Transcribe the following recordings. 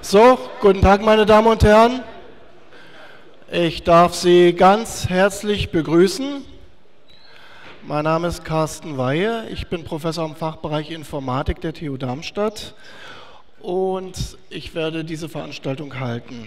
So, guten Tag, meine Damen und Herren. Ich darf Sie ganz herzlich begrüßen. Mein Name ist Carsten Weihe. Ich bin Professor im Fachbereich Informatik der TU Darmstadt und ich werde diese Veranstaltung halten.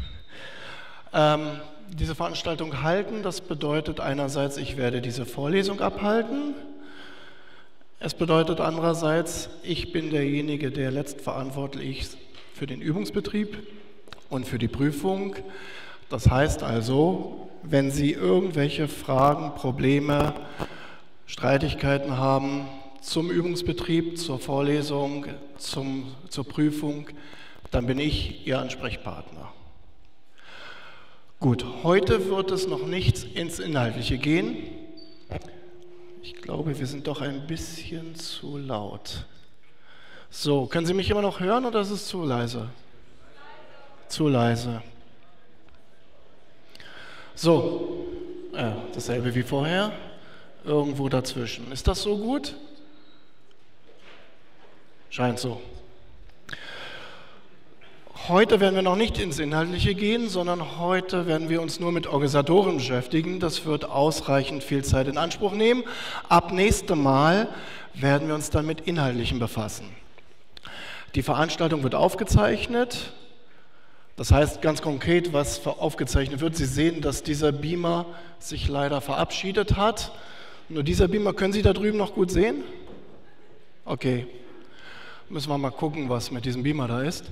Das bedeutet einerseits, ich werde diese Vorlesung abhalten. Es bedeutet andererseits, ich bin derjenige, der letztverantwortlich ist für den Übungsbetrieb und für die Prüfung. Das heißt also, wenn Sie irgendwelche Fragen, Probleme, Streitigkeiten haben zum Übungsbetrieb, zur Vorlesung, zur Prüfung, dann bin ich Ihr Ansprechpartner. Gut, heute wird es noch nicht ins Inhaltliche gehen. Ich glaube, wir sind doch ein bisschen zu laut. So, können Sie mich immer noch hören oder ist es zu leise? Zu leise. So, dasselbe wie vorher, irgendwo dazwischen. Ist das so gut? Scheint so. Heute werden wir noch nicht ins Inhaltliche gehen, sondern heute werden wir uns nur mit Organisatoren beschäftigen. Das wird ausreichend viel Zeit in Anspruch nehmen. Ab nächstem Mal werden wir uns dann mit Inhaltlichem befassen. Die Veranstaltung wird aufgezeichnet. Das heißt ganz konkret, was aufgezeichnet wird. Sie sehen, dass dieser Beamer sich leider verabschiedet hat. Nur dieser Beamer, können Sie da drüben noch gut sehen? Okay, müssen wir mal gucken, was mit diesem Beamer da ist.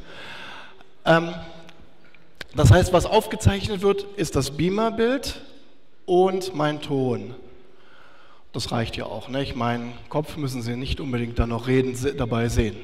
Das heißt, was aufgezeichnet wird, ist das Beamerbild und mein Ton. Das reicht ja auch, nicht? Meinen Kopf müssen Sie nicht unbedingt dann noch dabei sehen.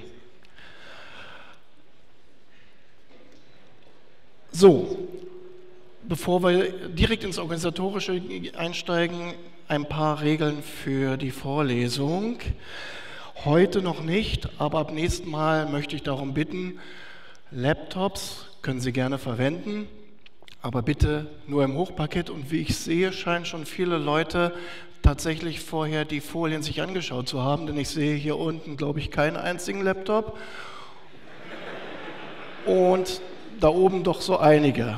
So, bevor wir direkt ins Organisatorische einsteigen, ein paar Regeln für die Vorlesung. Heute noch nicht, aber ab nächstem Mal möchte ich darum bitten, Laptops können Sie gerne verwenden, aber bitte nur im Hochparkett. Und wie ich sehe, scheinen schon viele Leute tatsächlich vorher die Folien sich angeschaut zu haben, denn ich sehe hier unten, glaube ich, keinen einzigen Laptop. Und da oben doch so einige.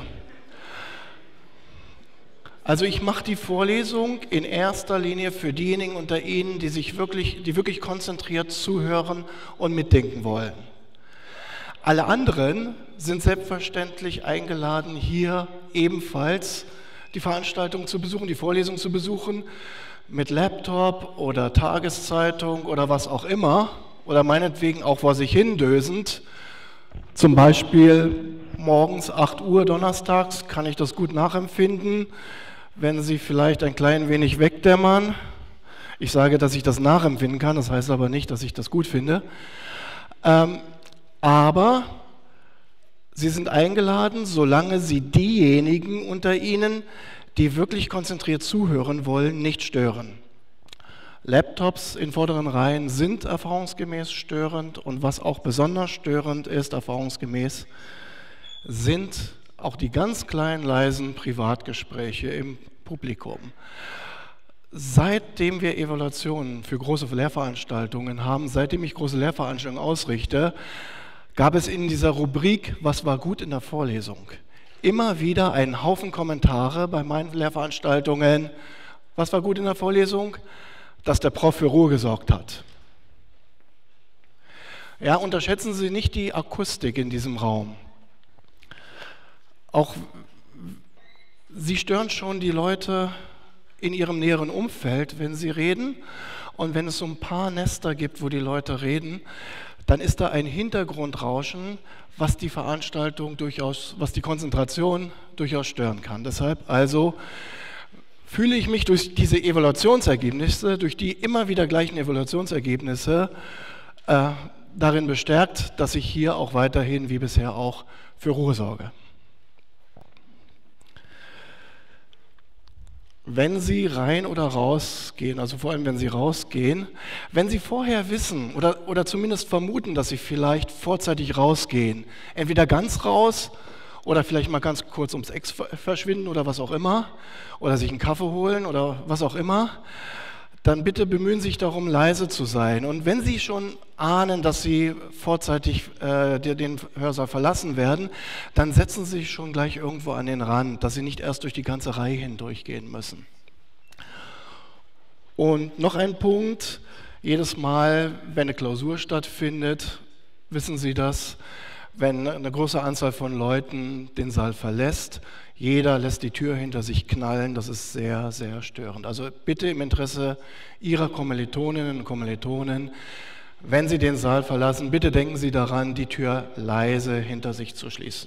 Also ich mache die Vorlesung in erster Linie für diejenigen unter Ihnen, die wirklich konzentriert zuhören und mitdenken wollen. Alle anderen sind selbstverständlich eingeladen, hier ebenfalls die Veranstaltung zu besuchen, die Vorlesung zu besuchen, mit Laptop oder Tageszeitung oder was auch immer, oder meinetwegen auch vor sich hindösend. Zum Beispiel morgens 8 Uhr donnerstags kann ich das gut nachempfinden, wenn Sie vielleicht ein klein wenig wegdämmern. Ich sage, dass ich das nachempfinden kann, das heißt aber nicht, dass ich das gut finde. Aber Sie sind eingeladen, solange Sie diejenigen unter Ihnen, die wirklich konzentriert zuhören wollen, nicht stören. Laptops in vorderen Reihen sind erfahrungsgemäß störend und was auch besonders störend ist, erfahrungsgemäß, sind auch die ganz kleinen, leisen Privatgespräche im Publikum. Seitdem wir Evaluationen für große Lehrveranstaltungen haben, seitdem ich große Lehrveranstaltungen ausrichte, gab es in dieser Rubrik "Was war gut in der Vorlesung?" immer wieder einen Haufen Kommentare bei meinen Lehrveranstaltungen. Was war gut in der Vorlesung? Dass der Prof für Ruhe gesorgt hat. Ja, unterschätzen Sie nicht die Akustik in diesem Raum. Auch Sie stören schon die Leute in ihrem näheren Umfeld, wenn sie reden. Und wenn es so ein paar Nester gibt, wo die Leute reden, dann ist da ein Hintergrundrauschen, was die Veranstaltung was die Konzentration durchaus stören kann. Deshalb also fühle ich mich durch diese Evaluationsergebnisse, durch die immer wieder gleichen Evaluationsergebnisse darin bestärkt, dass ich hier auch weiterhin, wie bisher auch, für Ruhe sorge. Wenn Sie rein oder rausgehen, also vor allem wenn Sie rausgehen, wenn Sie vorher wissen oder zumindest vermuten, dass Sie vielleicht vorzeitig rausgehen, entweder ganz raus oder vielleicht mal ganz kurz ums Eck verschwinden oder was auch immer, oder sich einen Kaffee holen oder was auch immer, dann bitte bemühen Sie sich darum, leise zu sein. Und wenn Sie schon ahnen, dass Sie vorzeitig den Hörsaal verlassen werden, dann setzen Sie sich schon gleich irgendwo an den Rand, dass Sie nicht erst durch die ganze Reihe hindurchgehen müssen. Und noch ein Punkt: Jedes Mal, wenn eine Klausur stattfindet, wissen Sie das, wenn eine große Anzahl von Leuten den Saal verlässt, jeder lässt die Tür hinter sich knallen, das ist sehr, sehr störend. Also bitte im Interesse Ihrer Kommilitoninnen und Kommilitonen, wenn Sie den Saal verlassen, bitte denken Sie daran, die Tür leise hinter sich zu schließen.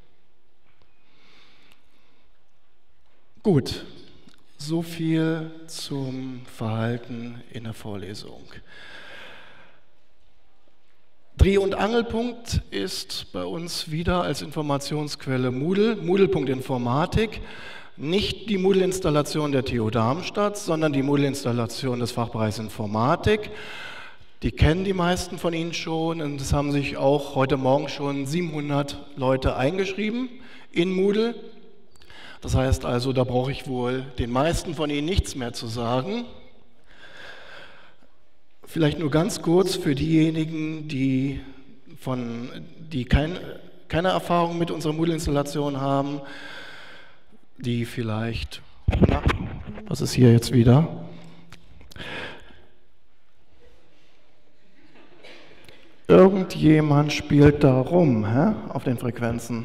Gut, so viel zum Verhalten in der Vorlesung. Dreh- und Angelpunkt ist bei uns wieder als Informationsquelle Moodle, Moodle.informatik, nicht die Moodle-Installation der TU Darmstadt, sondern die Moodle-Installation des Fachbereichs Informatik. Die kennen die meisten von Ihnen schon und es haben sich auch heute Morgen schon 700 Leute eingeschrieben in Moodle. Das heißt also, da brauche ich wohl den meisten von Ihnen nichts mehr zu sagen. Vielleicht nur ganz kurz für diejenigen, die keine Erfahrung mit unserer Moodle-Installation haben, die vielleicht, was ist hier jetzt wieder? Irgendjemand spielt da rum, auf den Frequenzen.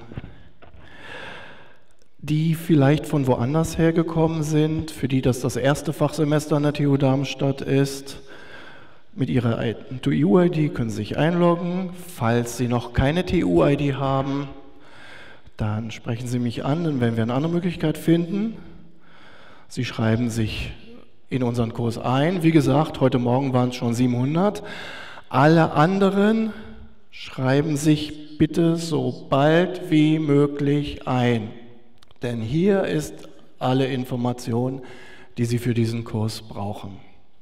Die vielleicht von woanders hergekommen sind, für die das erste Fachsemester an der TU Darmstadt ist. Mit Ihrer TU-ID können Sie sich einloggen. Falls Sie noch keine TU-ID haben, dann sprechen Sie mich an, dann werden wir eine andere Möglichkeit finden. Sie schreiben sich in unseren Kurs ein. Wie gesagt, heute Morgen waren es schon 700. Alle anderen schreiben sich bitte so bald wie möglich ein. Denn hier ist alle Information, die Sie für diesen Kurs brauchen.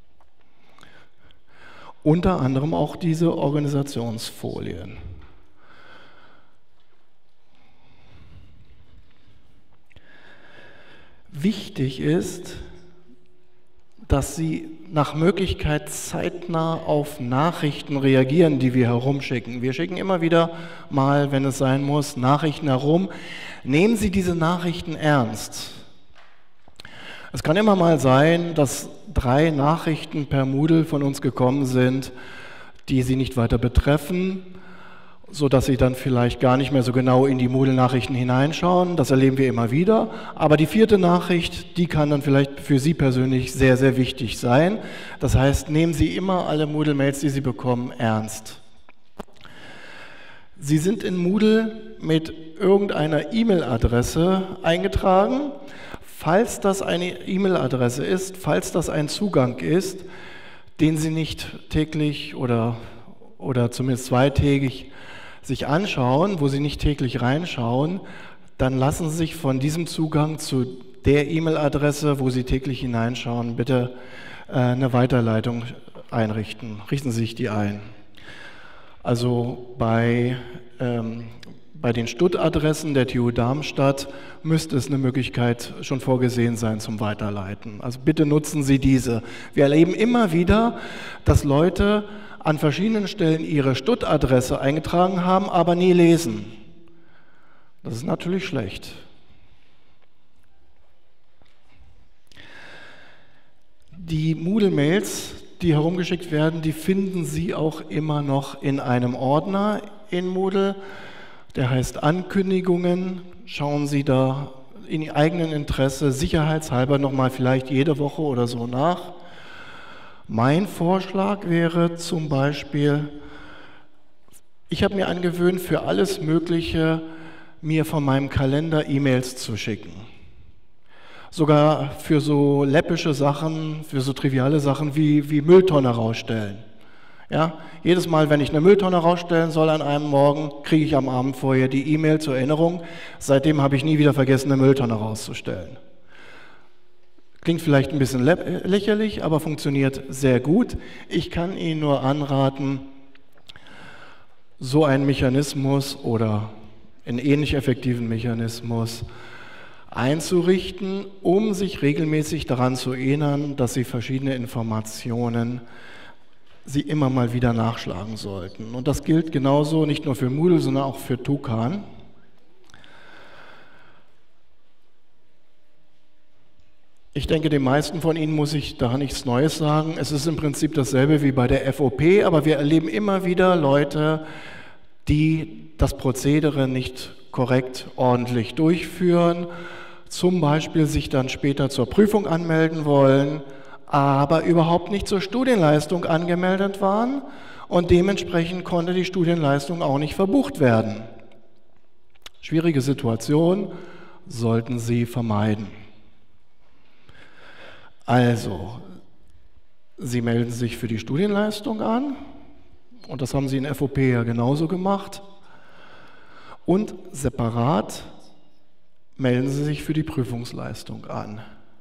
Unter anderem auch diese Organisationsfolien. Wichtig ist, dass Sie nach Möglichkeit zeitnah auf Nachrichten reagieren, die wir herumschicken. Wir schicken immer wieder mal, wenn es sein muss, Nachrichten herum. Nehmen Sie diese Nachrichten ernst. Es kann immer mal sein, dass 3 Nachrichten per Moodle von uns gekommen sind, die Sie nicht weiter betreffen, sodass Sie dann vielleicht gar nicht mehr so genau in die Moodle-Nachrichten hineinschauen. Das erleben wir immer wieder. Aber die 4. Nachricht, die kann dann vielleicht für Sie persönlich sehr, sehr wichtig sein. Das heißt, nehmen Sie immer alle Moodle-Mails, die Sie bekommen, ernst. Sie sind in Moodle mit irgendeiner E-Mail-Adresse eingetragen. Falls das eine E-Mail-Adresse ist, falls das ein Zugang ist, den Sie nicht täglich oder zumindest zweitägig sich anschauen, wo Sie nicht täglich reinschauen, dann lassen Sie sich von diesem Zugang zu der E-Mail-Adresse, wo Sie täglich hineinschauen, bitte eine Weiterleitung einrichten. Richten Sie sich die ein. Also bei den Stutt-Adressen der TU Darmstadt müsste es eine Möglichkeit schon vorgesehen sein zum Weiterleiten. Also bitte nutzen Sie diese. Wir erleben immer wieder, dass Leute an verschiedenen Stellen ihre Stutt-Adresse eingetragen haben, aber nie lesen. Das ist natürlich schlecht. Die Moodle-Mails, die herumgeschickt werden, die finden Sie auch immer noch in einem Ordner in Moodle. Der heißt Ankündigungen. Schauen Sie da in Ihrem eigenen Interesse sicherheitshalber nochmal vielleicht jede Woche oder so nach. Mein Vorschlag wäre zum Beispiel, ich habe mir angewöhnt, für alles Mögliche mir von meinem Kalender E-Mails zu schicken. Sogar für so läppische Sachen, für so triviale Sachen wie Mülltonne rausstellen. Ja, jedes Mal, wenn ich eine Mülltonne rausstellen soll an einem Morgen, kriege ich am Abend vorher die E-Mail zur Erinnerung. Seitdem habe ich nie wieder vergessen, eine Mülltonne rauszustellen. Klingt vielleicht ein bisschen lächerlich, aber funktioniert sehr gut. Ich kann Ihnen nur anraten, so einen Mechanismus oder einen ähnlich effektiven Mechanismus einzurichten, um sich regelmäßig daran zu erinnern, dass Sie verschiedene Informationen Sie immer mal wieder nachschlagen sollten. Und das gilt genauso nicht nur für Moodle, sondern auch für Tukan. Ich denke, den meisten von Ihnen muss ich da nichts Neues sagen. Es ist im Prinzip dasselbe wie bei der FOP, aber wir erleben immer wieder Leute, die das Prozedere nicht korrekt, ordentlich durchführen, zum Beispiel sich dann später zur Prüfung anmelden wollen, aber überhaupt nicht zur Studienleistung angemeldet waren und dementsprechend konnte die Studienleistung auch nicht verbucht werden. Schwierige Situation sollten Sie vermeiden. Also, Sie melden sich für die Studienleistung an und das haben Sie in FOP ja genauso gemacht und separat melden Sie sich für die Prüfungsleistung an.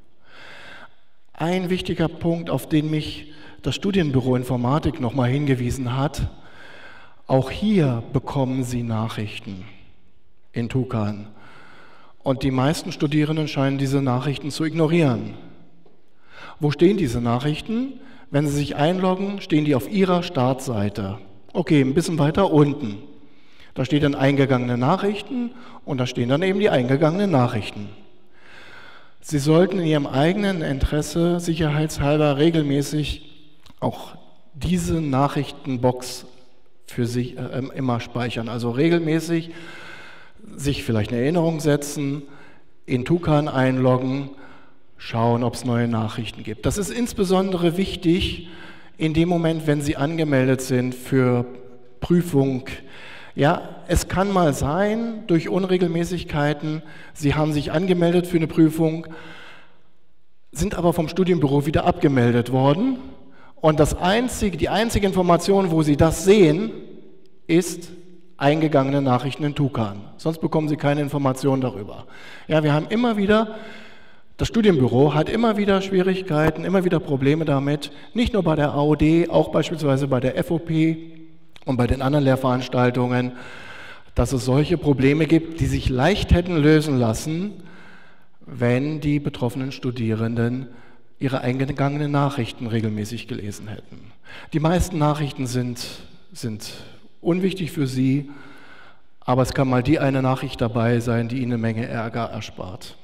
Ein wichtiger Punkt, auf den mich das Studienbüro Informatik nochmal hingewiesen hat, auch hier bekommen Sie Nachrichten in Tukan und die meisten Studierenden scheinen diese Nachrichten zu ignorieren. Wo stehen diese Nachrichten? Wenn Sie sich einloggen, stehen die auf Ihrer Startseite. Okay, ein bisschen weiter unten. Da steht dann eingegangene Nachrichten und da stehen dann eben die eingegangenen Nachrichten. Sie sollten in Ihrem eigenen Interesse sicherheitshalber regelmäßig auch diese Nachrichtenbox für sich immer speichern. Also regelmäßig sich vielleicht eine Erinnerung setzen, in Tukan einloggen, schauen, ob es neue Nachrichten gibt. Das ist insbesondere wichtig in dem Moment, wenn Sie angemeldet sind für Prüfung. Ja, es kann mal sein, durch Unregelmäßigkeiten, Sie haben sich angemeldet für eine Prüfung, sind aber vom Studienbüro wieder abgemeldet worden und die einzige Information, wo Sie das sehen, ist eingegangene Nachrichten in Tukan. Sonst bekommen Sie keine Information darüber. Ja, wir haben immer wieder Das Studienbüro hat immer wieder Schwierigkeiten, immer wieder Probleme damit, nicht nur bei der AOD, auch beispielsweise bei der FOP und bei den anderen Lehrveranstaltungen, dass es solche Probleme gibt, die sich leicht hätten lösen lassen, wenn die betroffenen Studierenden ihre eingegangenen Nachrichten regelmäßig gelesen hätten. Die meisten Nachrichten sind unwichtig für Sie, aber es kann mal die eine Nachricht dabei sein, die Ihnen eine Menge Ärger erspart.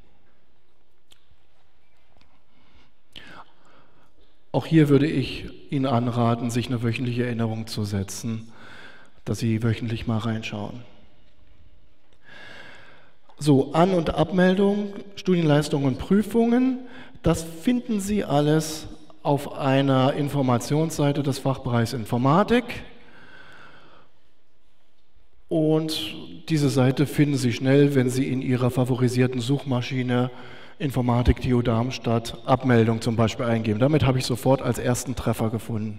Auch hier würde ich Ihnen anraten, sich eine wöchentliche Erinnerung zu setzen, dass Sie wöchentlich mal reinschauen. So, An- und Abmeldung, Studienleistungen und Prüfungen, das finden Sie alles auf einer Informationsseite des Fachbereichs Informatik. Und diese Seite finden Sie schnell, wenn Sie in Ihrer favorisierten Suchmaschine Informatik TU Darmstadt Abmeldung zum Beispiel eingeben. Damit habe ich sofort als ersten Treffer gefunden.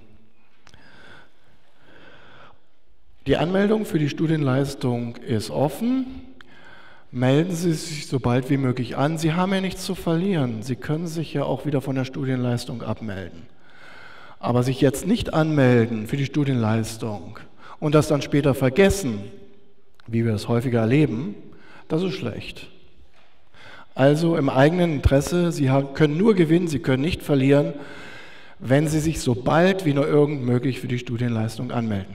Die Anmeldung für die Studienleistung ist offen. Melden Sie sich so bald wie möglich an. Sie haben ja nichts zu verlieren. Sie können sich ja auch wieder von der Studienleistung abmelden. Aber sich jetzt nicht anmelden für die Studienleistung und das dann später vergessen, wie wir es häufiger erleben, das ist schlecht. Also im eigenen Interesse, Sie können nur gewinnen, Sie können nicht verlieren, wenn Sie sich so bald wie nur irgend möglich für die Studienleistung anmelden.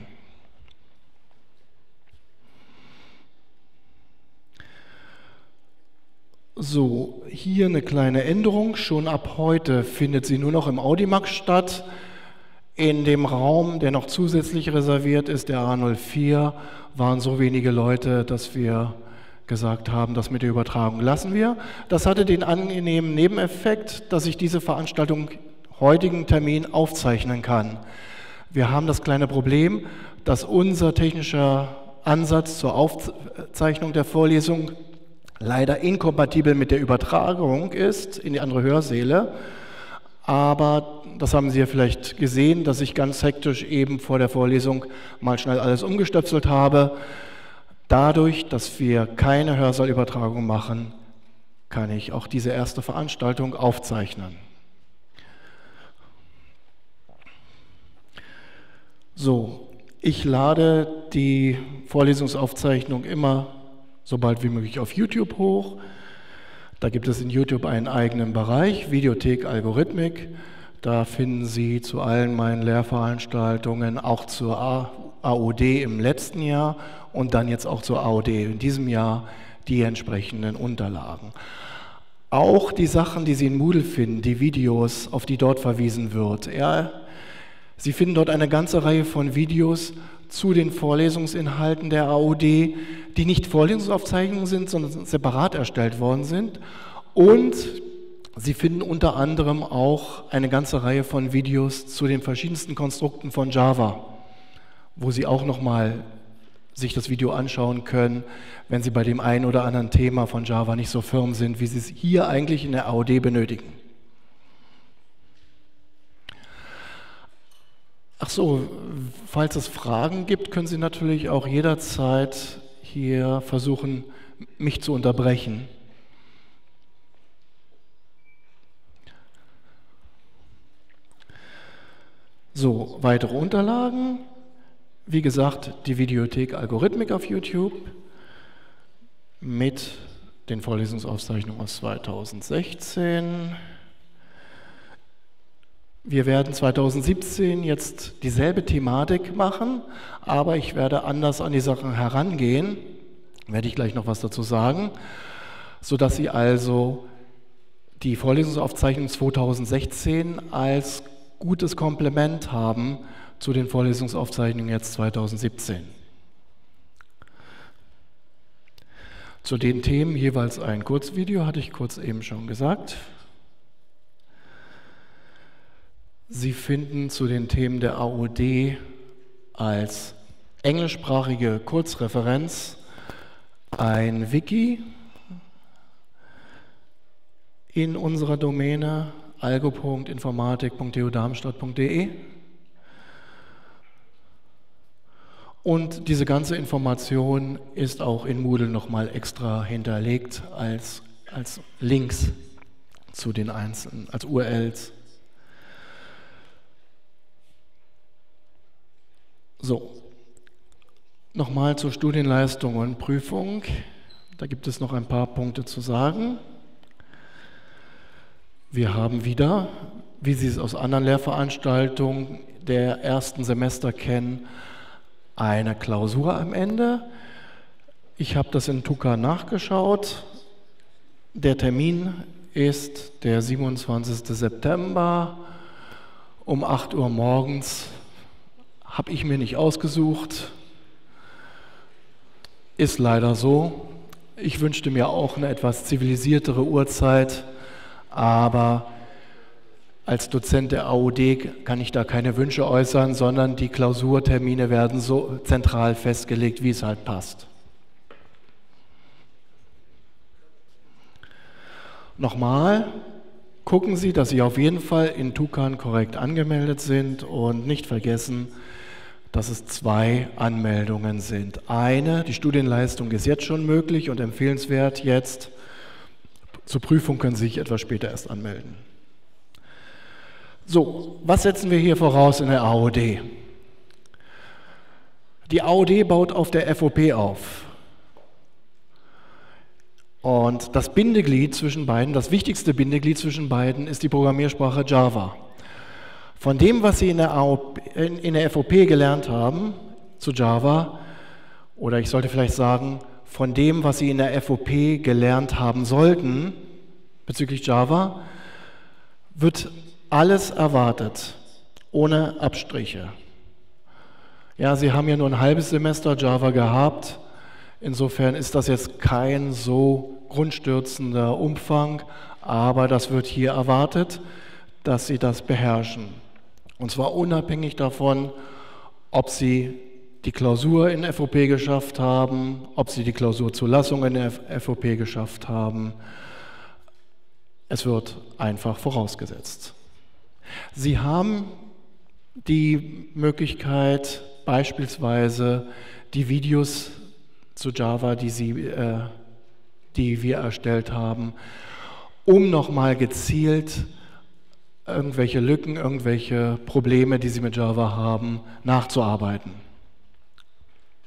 So, hier eine kleine Änderung. Schon ab heute findet sie nur noch im Audimax statt. In dem Raum, der noch zusätzlich reserviert ist, der A04, waren so wenige Leute, dass wir gesagt haben, das mit der Übertragung lassen wir. Das hatte den angenehmen Nebeneffekt, dass ich diese Veranstaltung heutigen Termin aufzeichnen kann. Wir haben das kleine Problem, dass unser technischer Ansatz zur Aufzeichnung der Vorlesung leider inkompatibel mit der Übertragung ist in die andere Hörsäle. Aber das haben Sie ja vielleicht gesehen, dass ich ganz hektisch eben vor der Vorlesung mal schnell alles umgestöpselt habe. Dadurch, dass wir keine Hörsaalübertragung machen, kann ich auch diese erste Veranstaltung aufzeichnen. So, ich lade die Vorlesungsaufzeichnung immer so bald wie möglich auf YouTube hoch. Da gibt es in YouTube einen eigenen Bereich, Videothek Algorithmik. Da finden Sie zu allen meinen Lehrveranstaltungen, auch zur AOD im letzten Jahr und dann jetzt auch zur AOD in diesem Jahr, die entsprechenden Unterlagen. Auch die Sachen, die Sie in Moodle finden, die Videos, auf die dort verwiesen wird. Ja, Sie finden dort eine ganze Reihe von Videos zu den Vorlesungsinhalten der AOD, die nicht Vorlesungsaufzeichnungen sind, sondern separat erstellt worden sind. Und Sie finden unter anderem auch eine ganze Reihe von Videos zu den verschiedensten Konstrukten von Java, wo Sie auch nochmal sich das Video anschauen können, wenn Sie bei dem einen oder anderen Thema von Java nicht so firm sind, wie Sie es hier eigentlich in der AOD benötigen. Ach so, falls es Fragen gibt, können Sie natürlich auch jederzeit hier versuchen, mich zu unterbrechen. So, weitere Unterlagen. Wie gesagt, die Videothek Algorithmik auf YouTube mit den Vorlesungsaufzeichnungen aus 2016. Wir werden 2017 jetzt dieselbe Thematik machen, aber ich werde anders an die Sachen herangehen, werde ich gleich noch was dazu sagen, sodass Sie also die Vorlesungsaufzeichnung 2016 als gutes Komplement haben zu den Vorlesungsaufzeichnungen jetzt 2017. Zu den Themen jeweils ein Kurzvideo, hatte ich kurz eben schon gesagt. Sie finden zu den Themen der AOD als englischsprachige Kurzreferenz ein Wiki in unserer Domäne algo.informatik.tu-darmstadt.de. Und diese ganze Information ist auch in Moodle nochmal extra hinterlegt als Links zu den einzelnen, als URLs. So, nochmal zur Studienleistung und Prüfung. Da gibt es noch ein paar Punkte zu sagen. Wir haben wieder, wie Sie es aus anderen Lehrveranstaltungen der ersten Semester kennen, eine Klausur am Ende. Ich habe das in Tukan nachgeschaut. Der Termin ist der 27. September um 8 Uhr morgens. Habe ich mir nicht ausgesucht. Ist leider so. Ich wünschte mir auch eine etwas zivilisiertere Uhrzeit, aber als Dozent der AOD kann ich da keine Wünsche äußern, sondern die Klausurtermine werden so zentral festgelegt, wie es halt passt. Nochmal, gucken Sie, dass Sie auf jeden Fall in Tukan korrekt angemeldet sind und nicht vergessen, dass es 2 Anmeldungen sind. Eine, die Studienleistung ist jetzt schon möglich und empfehlenswert jetzt. Zur Prüfung können Sie sich etwas später erst anmelden. So, was setzen wir hier voraus in der AOD? Die AOD baut auf der FOP auf. Und das Bindeglied zwischen beiden, das wichtigste Bindeglied zwischen beiden, ist die Programmiersprache Java. Von dem, was Sie in der FOP gelernt haben zu Java, oder ich sollte vielleicht sagen, von dem, was Sie in der FOP gelernt haben sollten bezüglich Java, wird alles erwartet, ohne Abstriche. Ja, Sie haben ja nur ein halbes Semester Java gehabt, insofern ist das jetzt kein so grundstürzender Umfang, aber das wird hier erwartet, dass Sie das beherrschen. Und zwar unabhängig davon, ob Sie die Klausur in FOP geschafft haben, ob Sie die Klausurzulassung in der FOP geschafft haben. Es wird einfach vorausgesetzt. Sie haben die Möglichkeit, beispielsweise die Videos zu Java, die wir erstellt haben, um nochmal gezielt irgendwelche Lücken, irgendwelche Probleme, die Sie mit Java haben, nachzuarbeiten.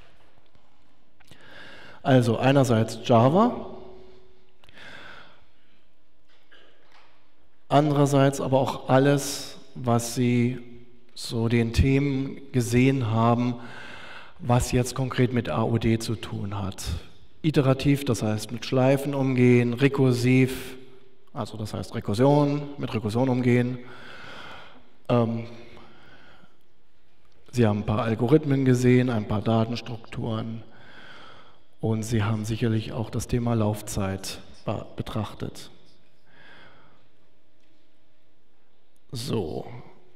Also einerseits Java, andererseits aber auch alles, was Sie so den Themen gesehen haben, was jetzt konkret mit AOD zu tun hat. Iterativ, das heißt mit Schleifen umgehen, rekursiv, also das heißt Rekursion, mit Rekursion umgehen. Sie haben ein paar Algorithmen gesehen, ein paar Datenstrukturen und Sie haben sicherlich auch das Thema Laufzeit betrachtet. So.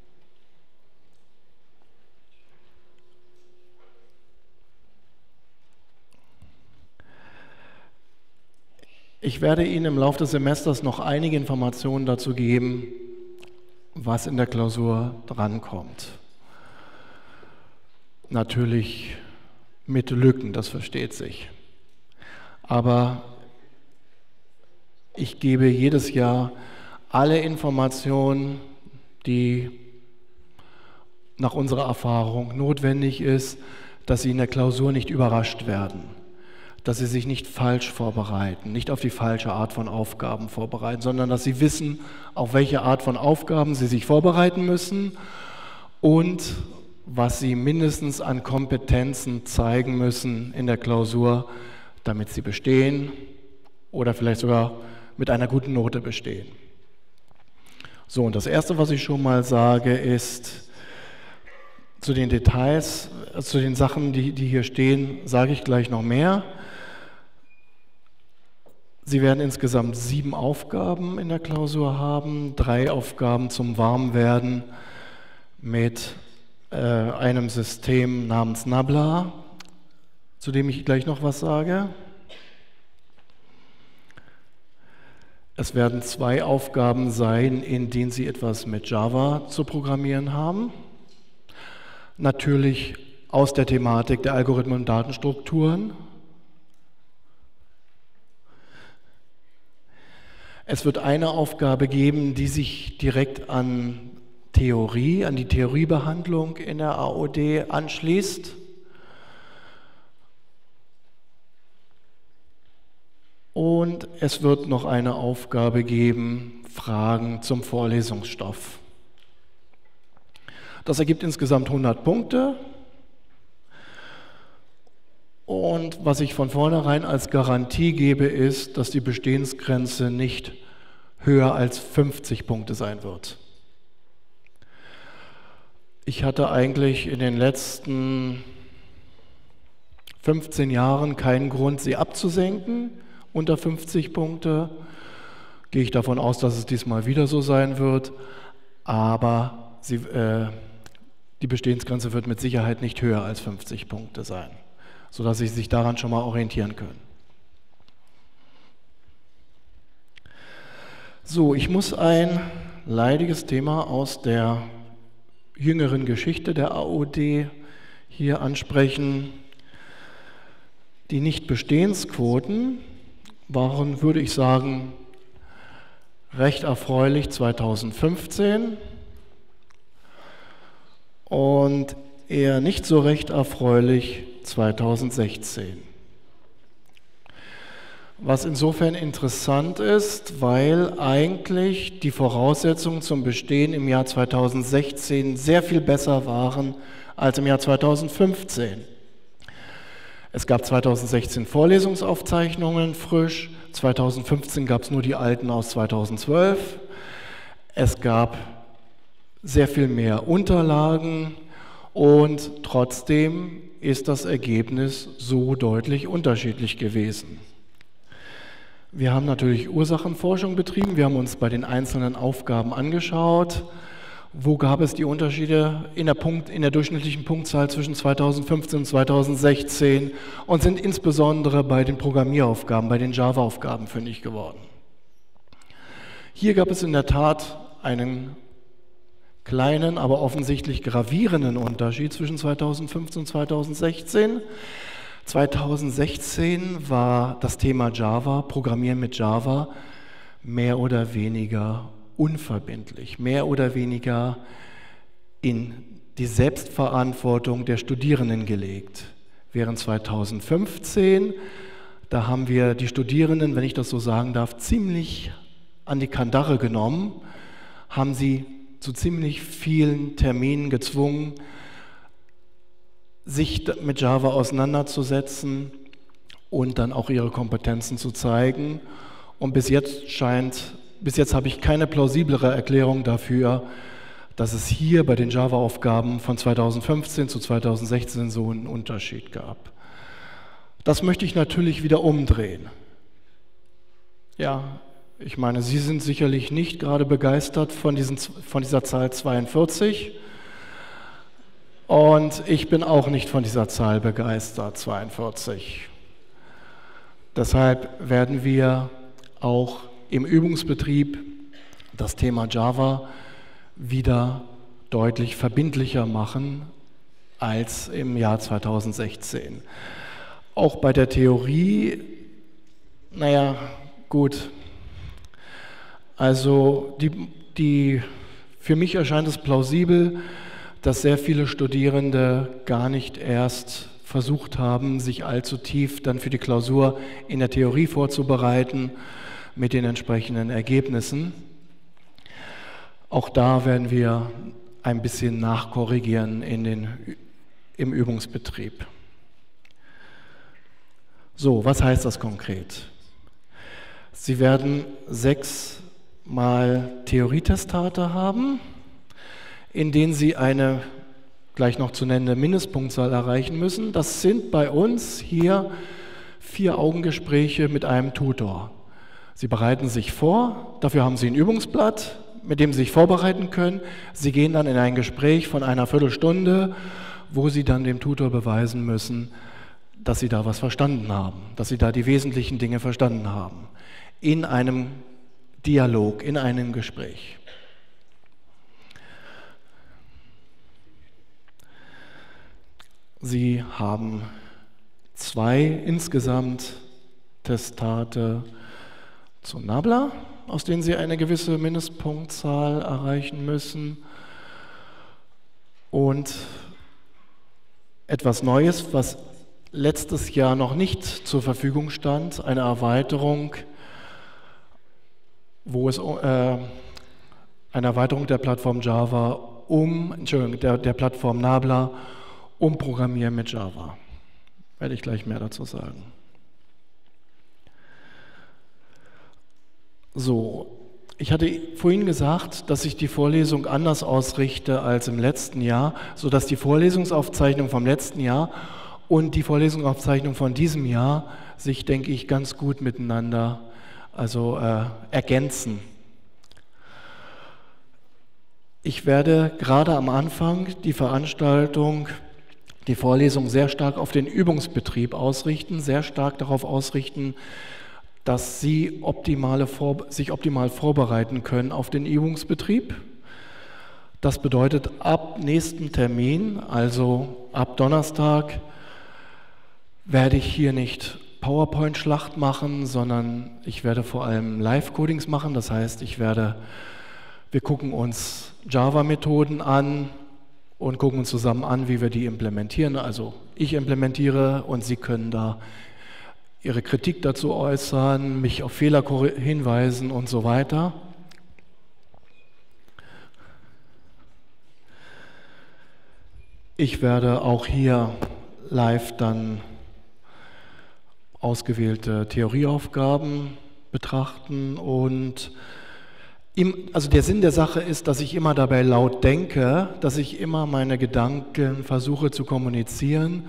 Ich werde Ihnen im Laufe des Semesters noch einige Informationen dazu geben, was in der Klausur drankommt. Natürlich mit Lücken, das versteht sich. Aber ich gebe jedes Jahr alle Informationen, die nach unserer Erfahrung notwendig ist, dass Sie in der Klausur nicht überrascht werden, dass Sie sich nicht falsch vorbereiten, nicht auf die falsche Art von Aufgaben vorbereiten, sondern dass Sie wissen, auf welche Art von Aufgaben Sie sich vorbereiten müssen und was Sie mindestens an Kompetenzen zeigen müssen in der Klausur, damit Sie bestehen oder vielleicht sogar mit einer guten Note bestehen. So, und das Erste, was ich schon mal sage, ist, zu den Details, zu den Sachen, die hier stehen, sage ich gleich noch mehr. Sie werden insgesamt 7 Aufgaben in der Klausur haben, 3 Aufgaben zum Warmwerden mit einem System namens Nabla, zu dem ich gleich noch was sage. Es werden 2 Aufgaben sein, in denen Sie etwas mit Java zu programmieren haben. Natürlich aus der Thematik der Algorithmen und Datenstrukturen. Es wird eine Aufgabe geben, die sich direkt an die Theoriebehandlung in der AOD anschließt. Und es wird noch eine Aufgabe geben, Fragen zum Vorlesungsstoff. Das ergibt insgesamt 100 Punkte. Und was ich von vornherein als Garantie gebe, ist, dass die Bestehensgrenze nicht höher als 50 Punkte sein wird. Ich hatte eigentlich in den letzten 15 Jahren keinen Grund, sie abzusenken. Unter 50 Punkte gehe ich davon aus, dass es diesmal wieder so sein wird, aber die Bestehensgrenze wird mit Sicherheit nicht höher als 50 Punkte sein, sodass Sie sich daran schon mal orientieren können. So, ich muss ein leidiges Thema aus der jüngeren Geschichte der AOD hier ansprechen. Die Nichtbestehensquoten waren, würde ich sagen, recht erfreulich 2015 und eher nicht so recht erfreulich 2016. Was insofern interessant ist, weil eigentlich die Voraussetzungen zum Bestehen im Jahr 2016 sehr viel besser waren als im Jahr 2015. Es gab 2016 Vorlesungsaufzeichnungen frisch, 2015 gab es nur die alten aus 2012. Es gab sehr viel mehr Unterlagen und trotzdem ist das Ergebnis so deutlich unterschiedlich gewesen. Wir haben natürlich Ursachenforschung betrieben, wir haben uns bei den einzelnen Aufgaben angeschaut, wo gab es die Unterschiede in der durchschnittlichen Punktzahl zwischen 2015 und 2016 und sind insbesondere bei den Programmieraufgaben, bei den Java-Aufgaben fündig geworden. Hier gab es in der Tat einen kleinen, aber offensichtlich gravierenden Unterschied zwischen 2015 und 2016. 2016 war das Thema Java, Programmieren mit Java, mehr oder weniger unverbindlich, mehr oder weniger in die Selbstverantwortung der Studierenden gelegt. Während 2015, da haben wir die Studierenden, wenn ich das so sagen darf, ziemlich an die Kandare genommen, haben sie zu ziemlich vielen Terminen gezwungen, sich mit Java auseinanderzusetzen und dann auch ihre Kompetenzen zu zeigen. Und bis jetzt habe ich keine plausiblere Erklärung dafür, dass es hier bei den Java-Aufgaben von 2015 zu 2016 so einen Unterschied gab. Das möchte ich natürlich wieder umdrehen. Ja, ich meine, Sie sind sicherlich nicht gerade begeistert von dieser Zahl 42 und ich bin auch nicht von dieser Zahl begeistert, 42. Deshalb werden wir auch im Übungsbetrieb das Thema Java wieder deutlich verbindlicher machen als im Jahr 2016. Auch bei der Theorie, naja, gut. Also für mich erscheint es plausibel, dass sehr viele Studierende gar nicht erst versucht haben, sich allzu tief dann für die Klausur in der Theorie vorzubereiten mit den entsprechenden Ergebnissen. Auch da werden wir ein bisschen nachkorrigieren im Übungsbetrieb. So, was heißt das konkret? Sie werden 6 mal Theorietestate haben, in denen Sie eine gleich noch zu nennende Mindestpunktzahl erreichen müssen. Das sind bei uns hier 4 Augengespräche mit einem Tutor. Sie bereiten sich vor, dafür haben Sie ein Übungsblatt, mit dem Sie sich vorbereiten können. Sie gehen dann in ein Gespräch von einer Viertelstunde, wo Sie dann dem Tutor beweisen müssen, dass Sie da was verstanden haben, dass Sie da die wesentlichen Dinge verstanden haben. In einem Dialog, in einem Gespräch. Sie haben 2 insgesamt Testate zu Nabla, aus denen Sie eine gewisse Mindestpunktzahl erreichen müssen. Und etwas Neues, was letztes Jahr noch nicht zur Verfügung stand, eine Erweiterung, eine Erweiterung der Plattform Java der Plattform Nabla Programmieren mit Java. Werde ich gleich mehr dazu sagen. So, ich hatte vorhin gesagt, dass ich die Vorlesung anders ausrichte als im letzten Jahr, sodass die Vorlesungsaufzeichnung vom letzten Jahr und die Vorlesungsaufzeichnung von diesem Jahr sich, denke ich, ganz gut miteinander ergänzen. Ich werde gerade am Anfang die Vorlesung sehr stark auf den Übungsbetrieb ausrichten, sehr stark darauf ausrichten, dass Sie sich optimal vorbereiten können auf den Übungsbetrieb. Das bedeutet, ab nächsten Termin, also ab Donnerstag, werde ich hier nicht PowerPoint-Schlacht machen, sondern ich werde vor allem Live-Codings machen. Das heißt, wir gucken uns Java-Methoden an und gucken uns zusammen an, wie wir die implementieren. Also ich implementiere und Sie können da Ihre Kritik dazu äußern, mich auf Fehler hinweisen und so weiter. Ich werde auch hier live dann ausgewählte Theorieaufgaben betrachten und der Sinn der Sache ist, dass ich immer dabei laut denke, dass ich immer meine Gedanken versuche zu kommunizieren,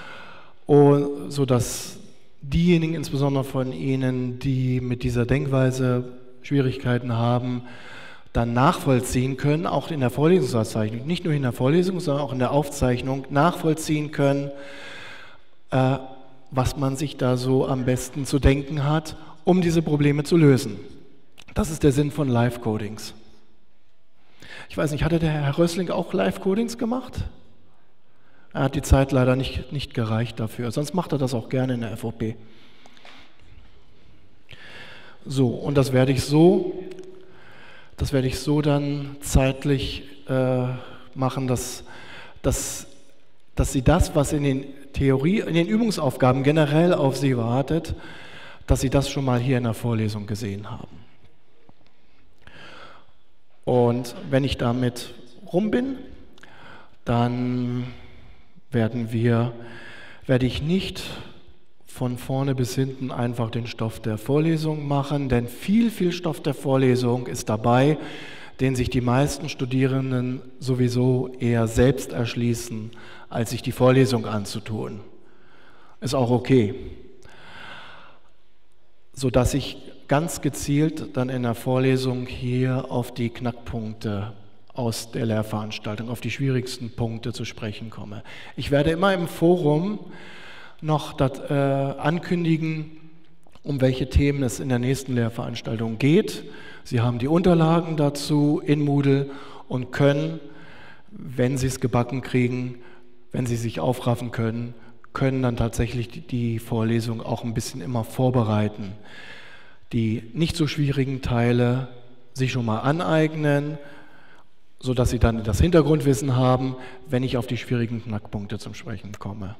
sodass diejenigen, insbesondere von Ihnen, die mit dieser Denkweise Schwierigkeiten haben, dann nachvollziehen können, auch in der Vorlesungsaufzeichnung, nicht nur in der Vorlesung, sondern auch in der Aufzeichnung nachvollziehen können, was man sich da so am besten zu denken hat, um diese Probleme zu lösen. Das ist der Sinn von Live-Codings. Ich weiß nicht, hatte der Herr Rössling auch Live-Codings gemacht? Er hat die Zeit leider nicht gereicht dafür, sonst macht er das auch gerne in der FOP. So, und das werde ich so dann zeitlich machen, dass Sie das, was in den Übungsaufgaben generell auf Sie wartet, dass Sie das schon mal hier in der Vorlesung gesehen haben. Und wenn ich damit rum bin, dann werde ich nicht von vorne bis hinten einfach den Stoff der Vorlesung machen, denn viel Stoff der Vorlesung ist dabei, den sich die meisten Studierenden sowieso eher selbst erschließen, als sich die Vorlesung anzutun. Ist auch okay. Sodass ich ganz gezielt dann in der Vorlesung hier auf die Knackpunkte aus der Lehrveranstaltung, auf die schwierigsten Punkte zu sprechen komme. Ich werde immer im Forum noch ankündigen, um welche Themen es in der nächsten Lehrveranstaltung geht. Sie haben die Unterlagen dazu in Moodle und können, wenn Sie es gebacken kriegen, wenn Sie sich aufraffen können dann tatsächlich die Vorlesung auch ein bisschen immer vorbereiten. Die nicht so schwierigen Teile sich schon mal aneignen, sodass Sie dann das Hintergrundwissen haben, wenn ich auf die schwierigen Knackpunkte zum Sprechen komme.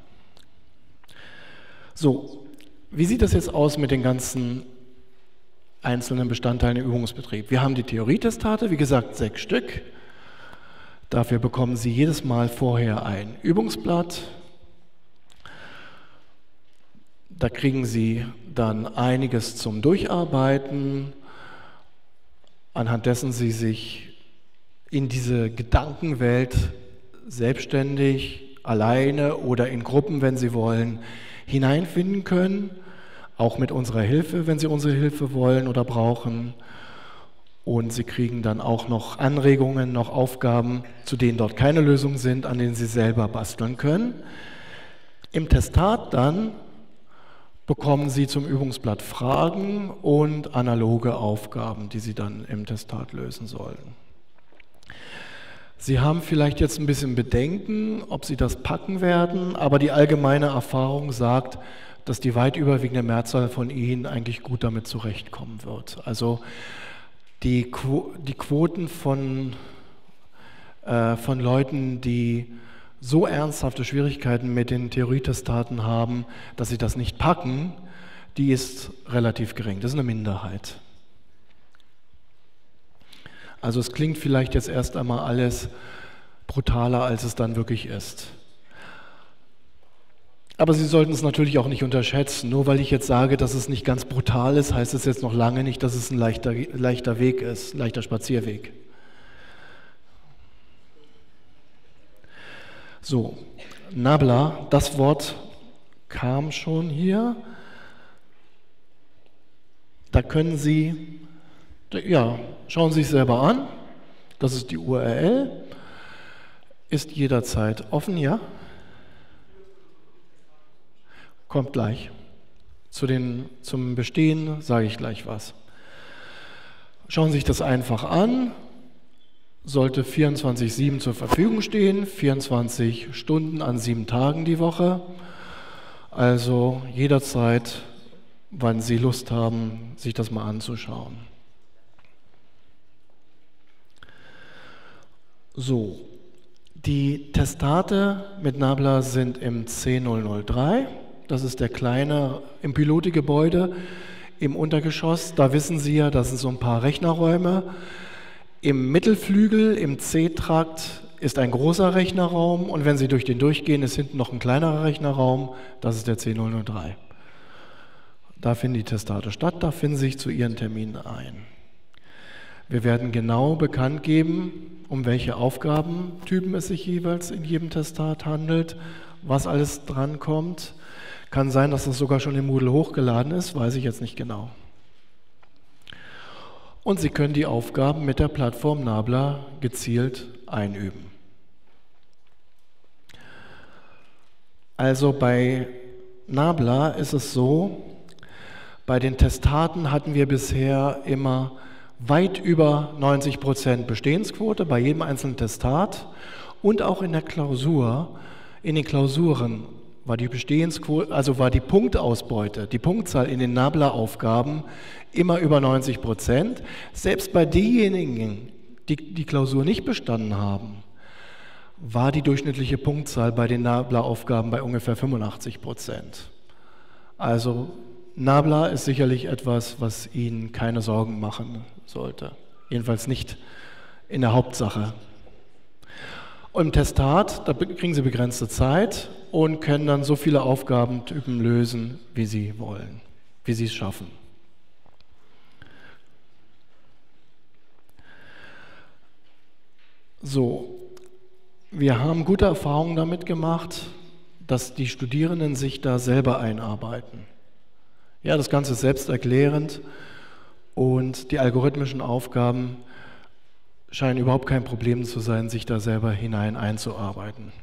So, wie sieht das jetzt aus mit den ganzen einzelnen Bestandteilen im Übungsbetrieb? Wir haben die Theorietestate, wie gesagt 6 Stück. Dafür bekommen Sie jedes Mal vorher ein Übungsblatt. Da kriegen Sie dann einiges zum Durcharbeiten, anhand dessen Sie sich in diese Gedankenwelt selbstständig, alleine oder in Gruppen, wenn Sie wollen, hineinfinden können, auch mit unserer Hilfe, wenn Sie unsere Hilfe wollen oder brauchen. Und Sie kriegen dann auch noch Anregungen, noch Aufgaben, zu denen dort keine Lösungen sind, an denen Sie selber basteln können. Im Testat dann bekommen Sie zum Übungsblatt Fragen und analoge Aufgaben, die Sie dann im Testat lösen sollen. Sie haben vielleicht jetzt ein bisschen Bedenken, ob Sie das packen werden, aber die allgemeine Erfahrung sagt, dass die weit überwiegende Mehrzahl von Ihnen eigentlich gut damit zurechtkommen wird. Also die Quoten von Leuten, die so ernsthafte Schwierigkeiten mit den Theorietestaten haben, dass sie das nicht packen, die ist relativ gering. Das ist eine Minderheit. Also es klingt vielleicht jetzt erst einmal alles brutaler, als es dann wirklich ist. Aber Sie sollten es natürlich auch nicht unterschätzen. Nur weil ich jetzt sage, dass es nicht ganz brutal ist, heißt es jetzt noch lange nicht, dass es ein leichter Weg ist, leichter Spazierweg. So, Nabla, das Wort kam schon hier. Da können Sie, ja, schauen Sie sich selber an. Das ist die URL. Ist jederzeit offen, ja? Kommt gleich. Zum Bestehen sage ich gleich was. Schauen Sie sich das einfach an. Sollte 24/7 zur Verfügung stehen, 24 Stunden an 7 Tagen die Woche. Also jederzeit, wann Sie Lust haben, sich das mal anzuschauen. So, die Testate mit Nabla sind im C003. Das ist der kleine im Pilotegebäude im Untergeschoss. Da wissen Sie ja, das sind so ein paar Rechnerräume. Im Mittelflügel, im C-Trakt, ist ein großer Rechnerraum und wenn Sie durch den durchgehen, ist hinten noch ein kleinerer Rechnerraum, das ist der C003. Da finden die Testate statt, da finden Sie sich zu Ihren Terminen ein. Wir werden genau bekannt geben, um welche Aufgabentypen es sich jeweils in jedem Testat handelt, was alles drankommt. Kann sein, dass das sogar schon im Moodle hochgeladen ist, weiß ich jetzt nicht genau. Und Sie können die Aufgaben mit der Plattform Nabla gezielt einüben. Also bei Nabla ist es so, bei den Testaten hatten wir bisher immer weit über 90% Bestehensquote bei jedem einzelnen Testat und auch in der Klausur, in den Klausuren war die Bestehensquote, also war die Punktausbeute, die Punktzahl in den Nabla-Aufgaben immer über 90%. Selbst bei denjenigen, die die Klausur nicht bestanden haben, war die durchschnittliche Punktzahl bei den Nabla-Aufgaben bei ungefähr 85%. Also Nabla ist sicherlich etwas, was Ihnen keine Sorgen machen sollte. Jedenfalls nicht in der Hauptsache. Und im Testat, da kriegen Sie begrenzte Zeit und können dann so viele Aufgabentypen lösen, wie Sie wollen, wie Sie es schaffen. So, wir haben gute Erfahrungen damit gemacht, dass die Studierenden sich da selber einarbeiten. Ja, das Ganze ist selbsterklärend und die algorithmischen Aufgaben scheinen überhaupt kein Problem zu sein, sich da selber hinein einzuarbeiten.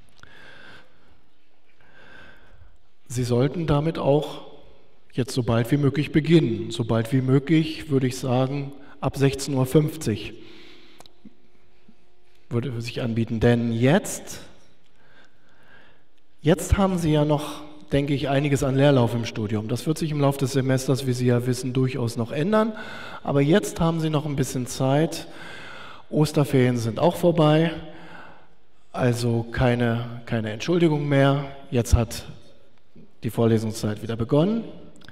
Sie sollten damit auch jetzt so bald wie möglich beginnen. So bald wie möglich würde ich sagen, ab 16:50 Uhr würde sich anbieten. Denn jetzt haben Sie ja noch, denke ich, einiges an Leerlauf im Studium. Das wird sich im Laufe des Semesters, wie Sie ja wissen, durchaus noch ändern. Aber jetzt haben Sie noch ein bisschen Zeit. Osterferien sind auch vorbei, also keine Entschuldigung mehr. Jetzt hat die Vorlesungszeit wieder begonnen.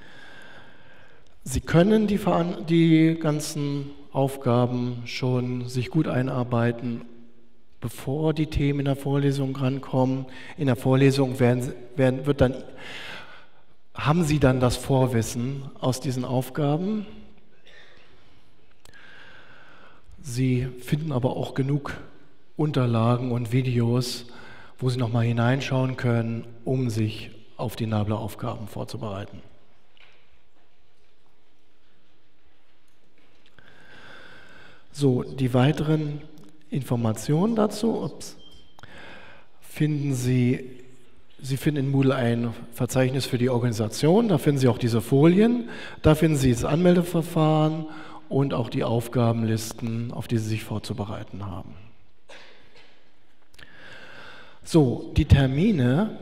Sie können die ganzen Aufgaben schon sich gut einarbeiten, bevor die Themen in der Vorlesung rankommen. In der Vorlesung haben Sie dann das Vorwissen aus diesen Aufgaben. Sie finden aber auch genug Unterlagen und Videos, wo Sie nochmal hineinschauen können, um sich auf die NABLA-Aufgaben vorzubereiten. So, die weiteren Informationen dazu finden Sie finden in Moodle ein Verzeichnis für die Organisation, da finden Sie auch diese Folien, da finden Sie das Anmeldeverfahren und auch die Aufgabenlisten, auf die Sie sich vorzubereiten haben. So, die Termine.